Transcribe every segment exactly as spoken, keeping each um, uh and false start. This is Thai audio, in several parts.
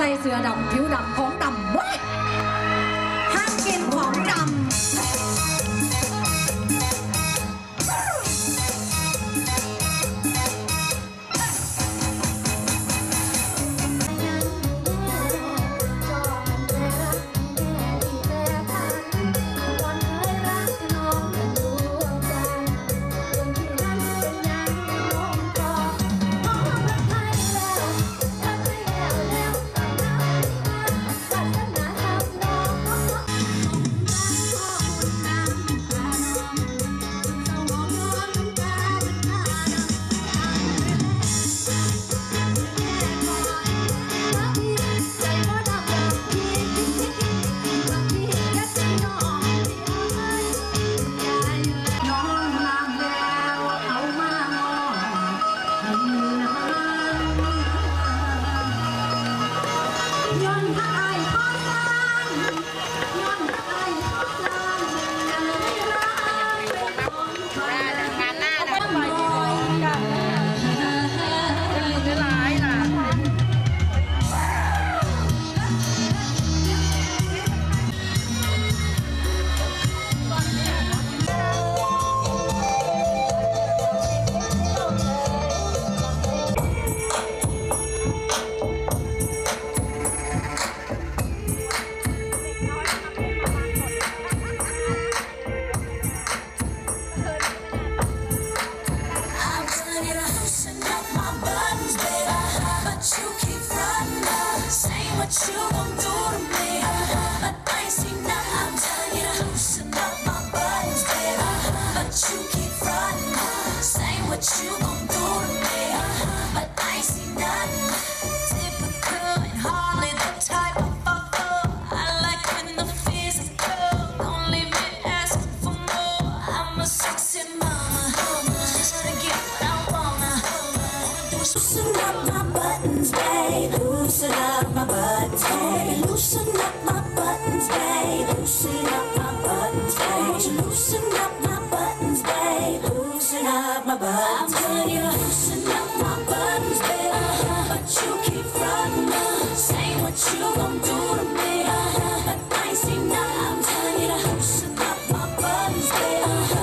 เสื้อดำผิวดำของดำว้ายห้ามกินของดำ Loosen up my buttons, babe. Loosen up my buttons, babe. Loosen up my buttons, babe. Loosen up my buttons, babe. Loosen up my buttons. I'm telling you, loosen up my buttons, babe. But you keep frontin', saying what you gon' do to me. But I ain't seen nothing. I'm telling you to loosen up my buttons, babe.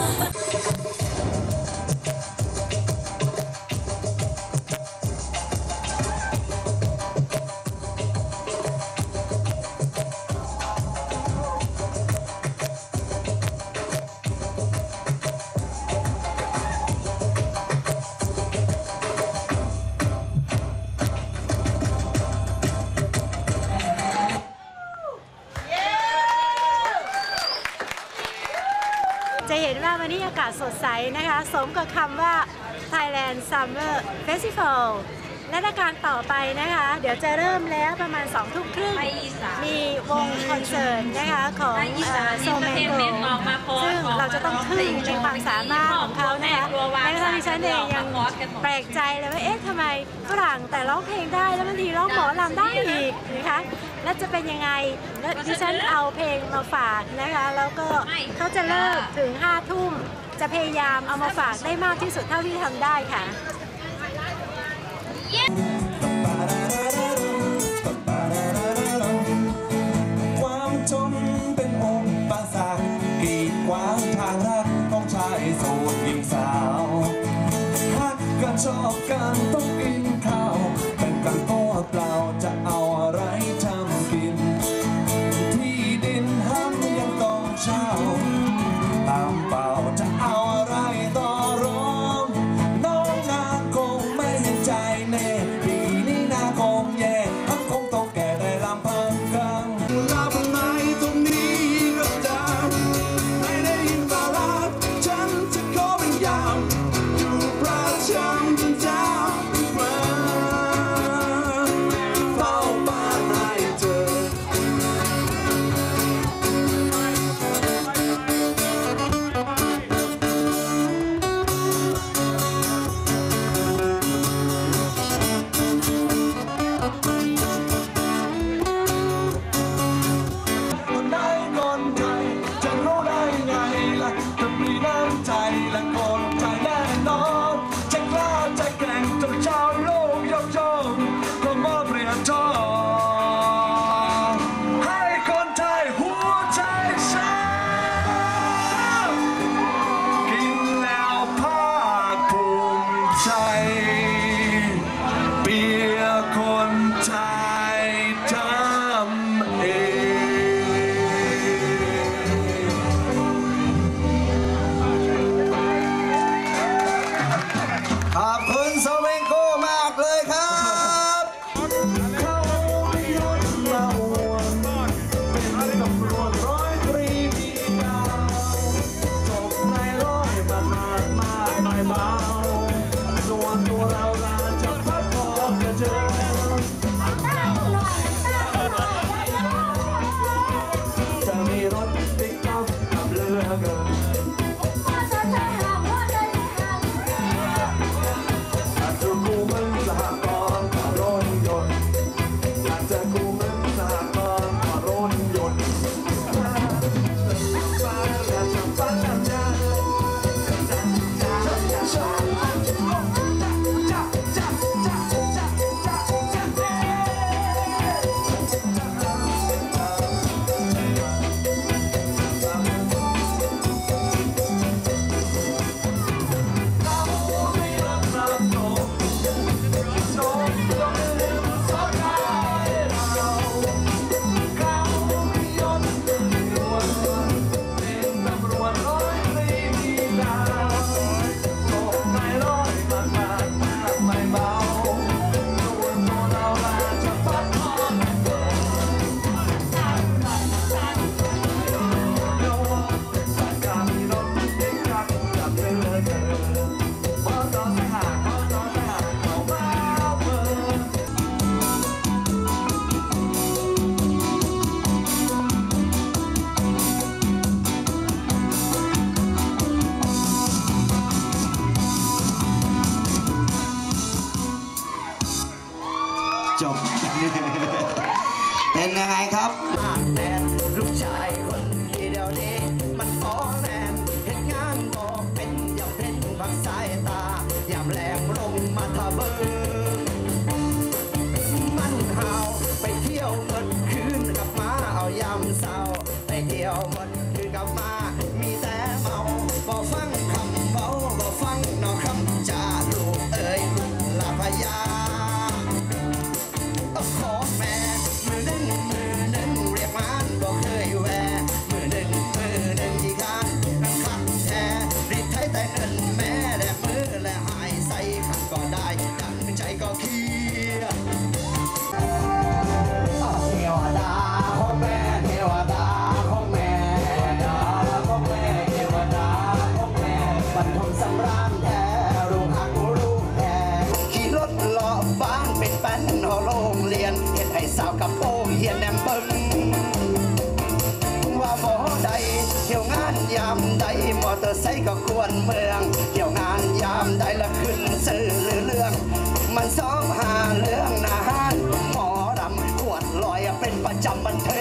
จะเห็นว่าวันนี้อากาศสดใสนะคะสมกับคำว่า Thailand Summer Festival และรายการต่อไปนะคะเดี๋ยวจะเริ่มแล้วประมาณสองทุ่มครึ่งมีวงคอนเสิร์ตนะคะของโซแมนโกซึ่งเราจะต้องทึ่งในความสามารถของเขานะคะในขณะที่ฉันเองยังแปลกใจเลยว่าเอ๊ะทำไมฝรั่งแต่ร้องเพลงได้แล้วบางทีร้องหมอลำได้อีกนะคะและจะเป็นยังไงและดิฉันเอาเพลงมาฝากนะคะแล้วก็เขาจะเลิกถึงห้าทุ่มจะพยายามเอามาฝากได้มากที่สุดเท่าที่ทำได้ค่ะความจนเป็นองค์ประสาทกีดขวางทางรักของชายโสดหญิงสาวฮักกันชอบกันต้องกินข้าวเป็นกันตัวเปล่าจะเอาอะไรทำกินที่ดินห้ามยังต้องเช่าตามเปล่าจะเอาอะไรต่อรองน้องนางคงไม่เห็นใจแน่ปีนี้นาคงแย่ทั้งคงต้องแก่ได้ลำพังกันลาบไม้ตรงนี้ก็จะไม่ได้ยินว่ารักฉันจะขอเป็นยามอยู่ประจำจนเจ้าเมื่อเจอจะมีรถติ๊กต๊อกกับเรือเกินอาจจะกูมันสหกรณ์กับรถยนต์อาจจะกูมันสหกรณ์กับรถยนต์จบ เป็นยังไงครับแนนลูกชายคนที่เดียวนี้มันฟ้องแนนเหตุงานบอกเป็นยำเพ็ญพักสายตายำแหลมลงมาทะเบิงมันหาวไปเที่ยวเมื่อคืนกลับมาเอายำเศร้าไปเที่ยวเมื่อคืนกลับมามีแต่เมาบ่ฟังคำเมาบ่ฟังนอกคำจาลูกเอ๋ยลาพยาขอแม่มือหนึ่งมือหนึ่งเรียกมันบอกเคยแวมือหนึ่งมือหนึ่งที่การนั่งขัดแท้รีดไทยแต่เงินแม่แลกมือและหายใส่ขัดก็ได้ดังใจก็เคลียร์เทวดาของแม่เทวดาของแม่ดาของแม่เทวดาของแม่บรรทมสำราญแท้รูหักรูแท้ขี่รถเลาะบ้านเป็นแป้นหอโรงเรียนเห็นให้สาวกับโป้เฮียนแนมเบิ้งว่าบ่ใดเที่ยวงานยามใดมอเตอร์ไซค์ก็ควรเมืองเที่ยวงานยามใดละขึ้นสื่อหรือเรื่องมันซ้อมหาเรื่องนานหมอดำขวดลอยเป็นประจำบันเทิ